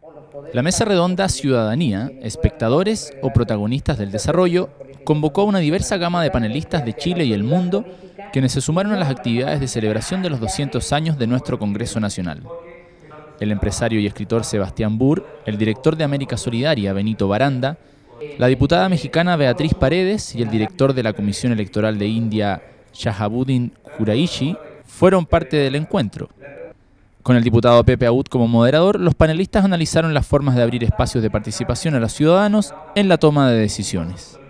La mesa redonda Ciudadanía, espectadores o protagonistas del desarrollo, convocó a una diversa gama de panelistas de Chile y el mundo, quienes se sumaron a las actividades de celebración de los 200 años de nuestro Congreso Nacional. El empresario y escritor Sebastián Burr, el director de América Solidaria Benito Baranda, la diputada mexicana Beatriz Paredes y el director de la Comisión Electoral de India Shahabuddin Quraishi fueron parte del encuentro. Con el diputado Pepe Aud como moderador, los panelistas analizaron las formas de abrir espacios de participación a los ciudadanos en la toma de decisiones.